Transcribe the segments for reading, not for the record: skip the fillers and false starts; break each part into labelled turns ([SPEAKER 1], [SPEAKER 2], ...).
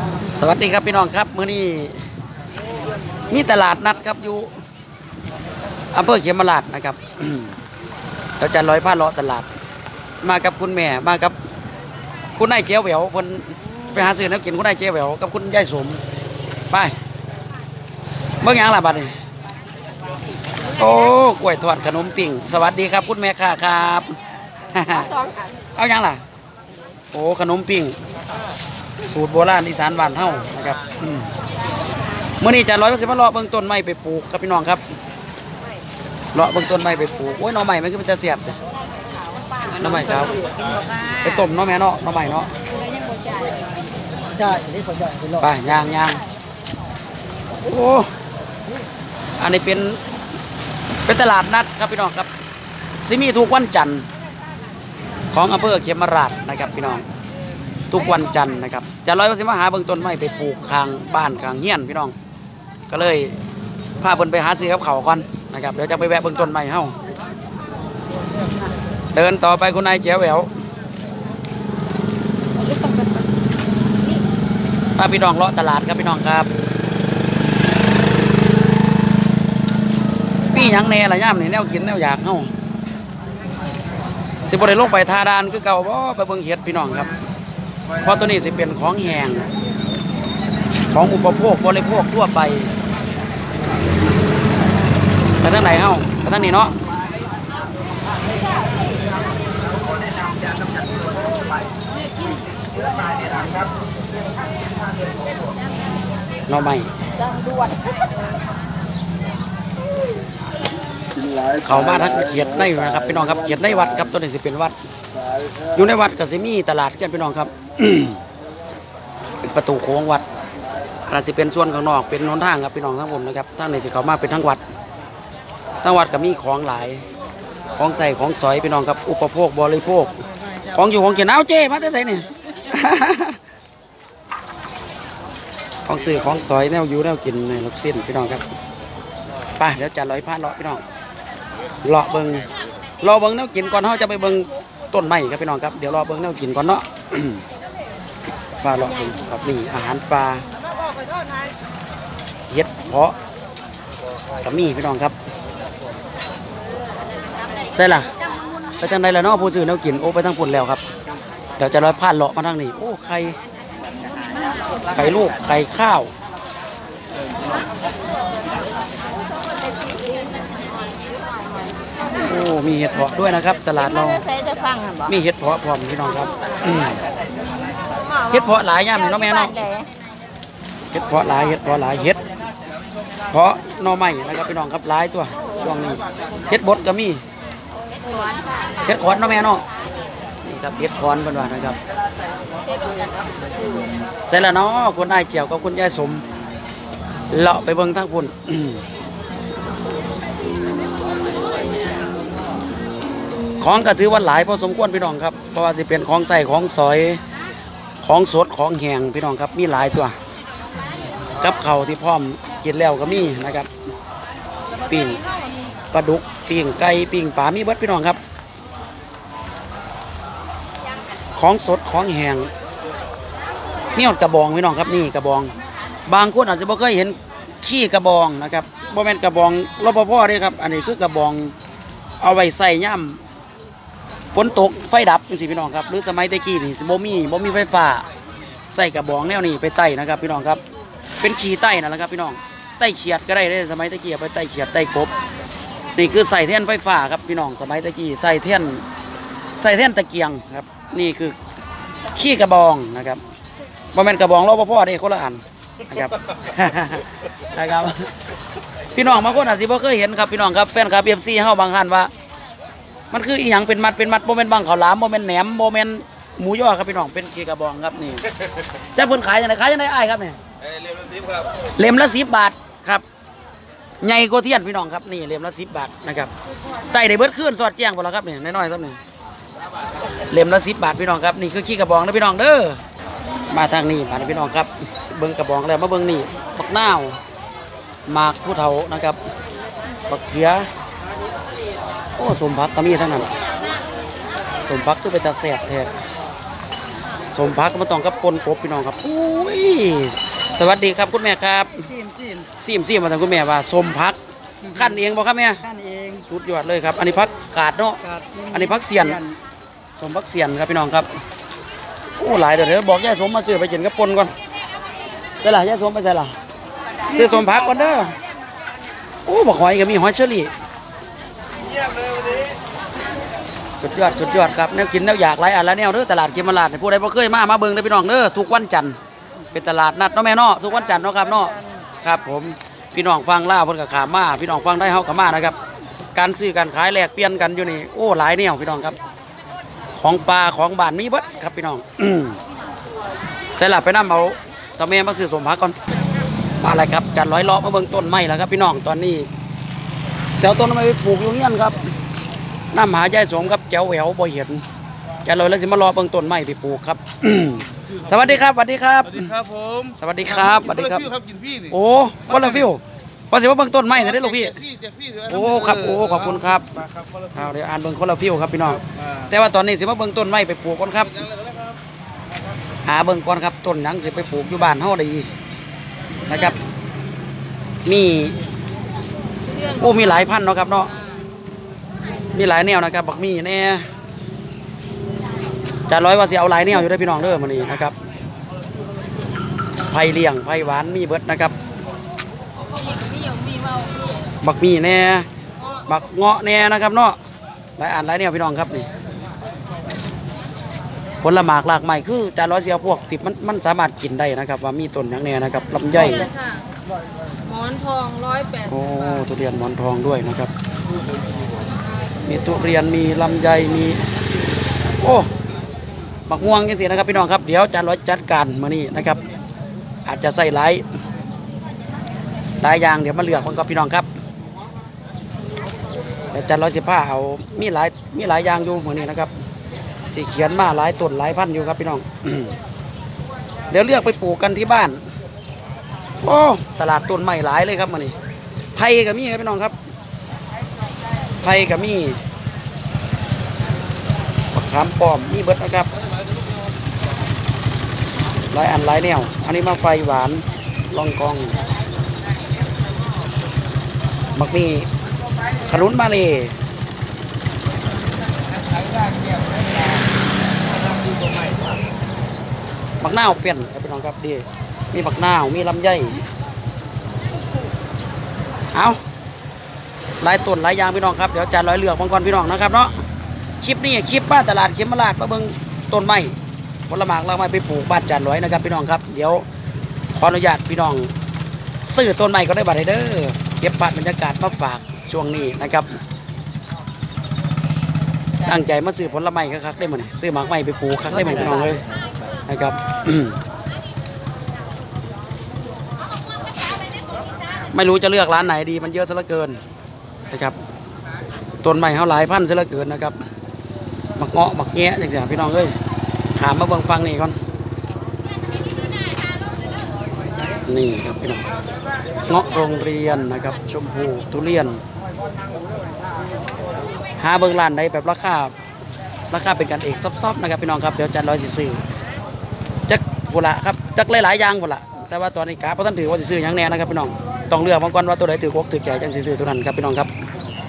[SPEAKER 1] สวัสดีครับพี่น้องครับมื้อนี้มีตลาดนัดครับอยู่อำเภอเขมราชนะครับเราจะลอยผ้าเลาะตลาดมากับคุณแม่มากับคุณนายเจียวแหววคนไปหาซื้อน้ำกินคุณนายเจียวแหววกับคุณยายสมไปเมื่อไงล่ะบัดนี้โอ้กล้วยทอดขนมปิ้งสวัสดีครับคุณแม่ค่ะครับเอาอย่างล่ะโอ้ขนมปิ้งสูตรโบราณอีสานบ้านเฮานะครับเมื่อนี้จะร้อยก็สิมาเลาะเบื้องต้นไม้ไปปลูกครับพี่น้องครับเลาะเบื้องต้นไม้ไปปลูกโอ้ยหน่อไม้มันก็มันจะเสียบจ้ะหน่อไม้ครับไปต้มเนาะแม่เนาะหน่อไม้เนาะไปย่างโอ้อันนี้เป็นตลาดนัดครับพี่น้องครับซิมีทุกวันจันทร์ของอำเภอเขมราชนะครับพี่น้องทุกวันจันทร์นะครับจะร้อยว่าสิมาหาเบื้องต้นไม้ไปปลูกข้างบ้านข้างเฮียนพี่น้องก็เลยพาเพิ่นไปหาซื้อกับเขาก่อนนะครับเดี๋ยวจะไปแวะเบื้องต้นไม้เฮาเดินต่อไปคุณนายเจ๋วแหววพาพี่น้องเลาะตลาดครับพี่น้องครับพี่ยังแน่ละย่ำนี่แนวกินแนวอยากเฮาสิบ่ได้ลงไปทาดานคือเก่าบ่ไปเบิ่งเห็ดพี่น้องครับเพราะตัวนี้สิเป็นของแห้งของอุปโภคบริโภคทั่วไปไปทางไหนเฮ้าไปทางนี้เนาะเนาะไม่เขามาทั้งเขียดในนะครับพี่น้องครับเขียดในวัดครับตัวนี้สิเป็นวัดอยู่ในวัดก็สิมีตลาดกันพี่น้องครับ เป็นประตูโค้งวัดอาจจะเป็นส่วนข้างนอกเป็นหนทางครับพี่น้องทั้งหมดนะครับทางในสิเขามาเป็นทั้งวัดทั้งวัดก็มีของหลายของใส่ของสอยพี่น้องครับอุปโภคบริโภคของอยู่ของกินเอาเจ้มาแต่ใส่เนี่ย ของซื้อของสอยแนวอยู่แนวกินในลูกสิ้นพี่น้องครับไปเดี๋ยวจะลอยผ้าเลาะพี่น้องเลาะเบิ้งแนวกินก่อนเขาจะไปเบิ้งต้นไม้ครับพี่น้องครับเดี๋ยวรอเบิ้งแนวกินก่อนเนาะ ปลาเลาะเบิ้งครับนี่อาหารปลาเห็ดเพาะกระมี่พี่น้องครับใช่ล่ะไปทางไหนล่ะเนาะผู้ซื้อแนวกินโอ้ไปทางปุ่นแล้วครับเดี๋ยวจะลอยผ้าเลาะมาทางนี้โอ้ไข่ลูกไข่ข้าวโอ้มีเห็ดเพาะด้วยนะครับตลาดเรามีเห็ดเพาะพร้อมพี่น้องครับเห็ดเพาะหลายย่ามเนาะแม่เนาะเห็ดเพาะหลายเห็ดเพาะหลายเห็ดเพาะหน่อไม้นะครับพี่น้องครับหลายตัวช่วงนี้เห็ดบดก็มีเห็ดขอนเนาะแม่เนาะนี่ครับเห็ดขอนเป็นว่านะครับเสร็จแล้วเนาะคุณนายเจียวกับคุณยายสมเลาะไปเบิ่งทั้งพุ่นของก็ถือว่าหลายพอสมควรพี่น้องครับเพราะว่าสิเป็นของใส่ของสอยของสดของแห้งพี่น้องครับมีหลายตัวกับเข่าที่พร้อมกินแล้วก็มีนะครับปิ้งปลาดุกปิ้งไก่ปิ้งปลามีเบิดพี่น้องครับของสดของแห้งนี่กระบองพี่น้องครับนี่กระบองบางคนอาจจะไม่เคยเห็นขี้กระบองนะครับบ่แม่นกระบองรปภนี่ครับอันนี้คือกระบองเอาไว้ใส่ย่ำฝนตกไฟดับจังซี่พี่น้องครับหรือสมัยตะกี้นี่บ่มีไฟฟ้าใส่กระบองแนวนี้ไปไต่นะครับพี่น้องครับเป็นขี้ไต่นั่นแหละครับพี่น้องไต่เขียดก็ได้สมัยตะกี้ไปไต่เขียดไต่กบนี่คือใส่แท่นไฟฟ้าครับพี่น้องสมัยตะกี้ใส่แท่นตะเกียงครับนี่คือขี้กระบองนะครับบ่แม่นกระบองรปภนี่คนละอันนะครับ นะครับพี่น้องบางคนอาจจะบ่เคยเห็นครับพี่น้องครับแฟนคลับ FC เฮาบางท่านว่ามันคืออีหยังเป็นมัดโมเมนต์บังข้าวหลามโมเมนต์แหนมโมเมนต์หมูย่อครับพี่น้องเป็นขี้กระบองครับนี่จะเพิ่นขายยังไงอ้ายครับเนี่ยเล่มละ10 บาทครับใหญ่กว่าเทียนพี่น้องครับนี่เล่มละ10 บาทนะครับไต่ได้เบิดขึ้นสอดแจ้งหมดแล้วครับเนี่ยน้อยๆครับนี่เล่มละ10 บาทพี่น้องครับนี่คือขี้กระบองนะพี่น้องเด้อมาทางนี้มาพี่น้องครับเบิ้งกระบองแล้วมาเบิ้งนี่บักนาวหมากผู้เฒ่านะครับบักเขียโอ้สมพักก็มีทั้งนั้นสมพักคือเป็นตาแสบแท้สสมพักมาต้องกับปนกบพี่น้องครับอุ้ยสวัสดีครับคุณแม่ครับซีมมาทางคุณแม่ว่าสมพักขั้นเองบ่ครับแม่
[SPEAKER 2] ขั้นเอง
[SPEAKER 1] สุดยอดเลยครับอันนี้พักกาดเนาะอันนี้พักเสียนสมพักเสียนครับพี่น้องครับโอ้หลายเดี๋ยวบอกย่าสมมาซื้อไปกินกับปนก่อนใช่ล่ะย่าสมไปใช่ล่ะซื้อสมพักก่อนเด้อโอ้บอกหอยก็มีหอยเชอรี่สุดยอดครับแนวกินแนวอยากหลายอันแล้วแนวเด้อตลาดเขมราชผู้ใดบ่เคยมาเบิ่งเด้อพี่น้องเด้อทุกวันจันทร์เป็นตลาดนัดเนาะแม่เนาะทุกวันจันทร์เนาะครับเนาะครับผมพี่น้องฟังล่าเพิ่นก็ขามมาพี่น้องฟังได้เฮาก็มานะครับการซื้อการขายแลกเปลี่ยนกันอยู่นี่โอ้หลายแนวพี่น้องครับของปลาของบ้านมีเบิดครับพี่น้องใส่หลับไปนำเอาตะแม่มาซื้อสมพักก่อนมาอะไรครับจัดร้อยล้อมาเบิ่งต้นไม้แล้วครับพี่น้องตอนนี้เสาต้นไม้ไปปลูกอยู่เงี้ยครับน้ำหายายสมครับแจ๋วแหววบ่เห็นแกเลยแล้วสิมารอเบิ่งต้นไม้ไปปลูกครับสวัสดีครับสวัสดีครับ
[SPEAKER 3] ผม
[SPEAKER 1] สวัสดีครับสวัสดีครับโอ้คนละฟิวพอสิว่าเบิ่งต้นไม้ได้ลูกพี่โอ้ครับโอ้ขอบคุณครับเดี๋ยวอ่านเบิ่งคนละฟิวครับพี่น้องแต่ว่าตอนนี้สิมาเบิ่งต้นไม้ไปปลูกก่อนครับหาเบิ่งก่อนครับต้นหยังสิไปปลูกอยู่บ้านเฮาได้นะครับมีโอ้มีหลายพันเนาะครับเนาะมีหลายแนวนะครับบักมีแน่จะร้อยว่าสิเอาหลายแนวอยู่ได้พี่น้องเด้อมื้อนี้นะครับไผ่เลี้ยงไผ่หวานมีเบิดนะครับบักมีแน่บักเงาะแน่นะครับเนาะหลายอันหลายแนวพี่น้องครับนี่ผลหมากหลากใหม่คือจานร้อยเสียพวกที่มันสามารถกินได้นะครับว่ามีต้นอย่างแน่นะครับลำไย
[SPEAKER 2] หมอนทอง180
[SPEAKER 1] โอ้ทุเรียนหมอนทองด้วยนะครับมีทุเรียนมีลำไยมีโอ้บักม่วงยังสินะครับพี่น้องครับเดี๋ยวจานร้อยจัดการมานี่นะครับอาจจะใส่หลายอย่างเดี๋ยวมาเลือกมันก็พี่น้องครับแต่จานร้อย15เอามีหลายอย่างอยู่เหมือนนี้นะครับที่เขียนมาหลายต้นหลายพันอยู่ครับพี่น้องเดี๋ยวเลือกไปปลูกกันที่บ้านโอ้ตลาดต้นไม้หลายเลยครับมานี่ไผ่กับมีครับพี่น้องครับไผ่กับมีมะขามป้อมมีเบิดนะครับหลายอันหลายแนวอันนี้มาไฟหวานลองกองบักมีขนุนมาเลยบักนาวเปลี่ยนครับพี่น้องครับดีมีบักนาวมีลำไยเอาหลายต้นหลายอย่างพี่น้องครับเดี๋ยวจานร้อยเลือกบางก่อนพี่น้องนะครับเนาะคลิปนี้คลิปบ้านตลาดเขมราชมาเบิ่งต้นไม้ผลไม้เราไม่ไปปลูกบ้านจานร้อยนะครับพี่น้องครับเดี๋ยวขออนุญาตพี่น้องซื้อต้นไม้ก็ได้บัตรเด้อเก็บภาพบรรยากาศมาฝากช่วงนี้นะครับตั้งใจมาซื้อผลไม้คักๆได้มั้ยซื้อหมากไม้ไปปลูกคักได้มั้ยพี่น้องเลยนะครับไม่รู้จะเลือกร้านไหนดีมันเยอะซะเหลือเกินนะครับต้นไม้เขาหลายพันซะเหลือเกินนะครับหมักเงาะหมักแงะอย่างเงี้ยพี่น้องเลยถามมาเบิ่งฟังนี่ก่อนนี่ครับพี่น้องเงาะโรงเรียนนะครับชมพูทุเรียนหาเบิ่งร้านใดแบบราคาเป็นกันเองซอบๆนะครับพี่น้องครับเดี๋ยวจะร้อยซื้อจักบุละครับจักหลายๆอย่างบุละแต่ว่าตอนนี้กาเพราะท่านถือว่าซื้ออย่างแน่นะครับพี่น้องต้องเลือกบางคนว่าตัวไหนถือกถือแก่จังซื้อตัวนั้นครับพี่น้องครับ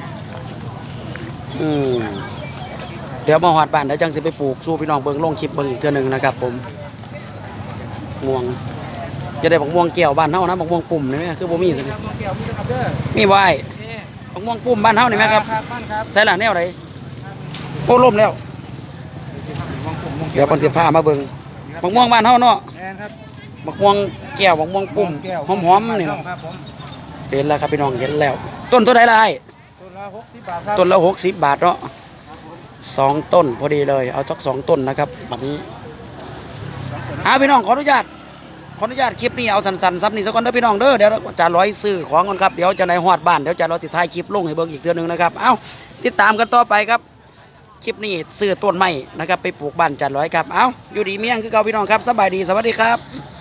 [SPEAKER 1] เดี๋ยวมาหอดบ้านเดี๋ยวจังสิไปปลูกสู้พี่น้องเบิ่งลงคลิปเบิ่งอีกเทื่อนึงนะครับผมม่วงจะได้บักม่วงแก้วบ้านเฮานะบักม่วงปุ่มนี่ไหมคือบ่มีสิมีบ่ไอ้บักม่วงปุ่มบ้านเฮานี่ไหมครับใส่หลังแนวไหนโอ้ล่มแล้วเดี๋ยวปันสิพามาเบิ่งบักม่วงบ้านเฮาเนาะบักม่วงแก้วบักม่วงปุ่มหอมๆนี่เนาะเห็นแล้วครับพี่น้องเห็นแล้วต้นตัวใดล่ะไอ้ต้นละ60 บาทเนาะ2 ต้นพอดีเลยเอาสัก2 ต้นนะครับแบบนี้พี่น้องขออนุญาตคลิปนี้เอาสั้นๆซับนี่สักคนเด้อพี่น้องเด้อเดี๋ยวจะร้อยซื้อของกันครับเดี๋ยวจะในหอดบ้านเดี๋ยวจะรอติดท้ายคลิปลงให้เบิ่งอีกเทื่อนึงนะครับเอาติดตามกันต่อไปครับคลิปนี้ซื้อต้นไม้นะครับไปปลูกบ้านจัดร้อยครับเอาอยู่ดีเมี่ยงคือเก่าพี่น้องครับสบายดีสวัสดีครับ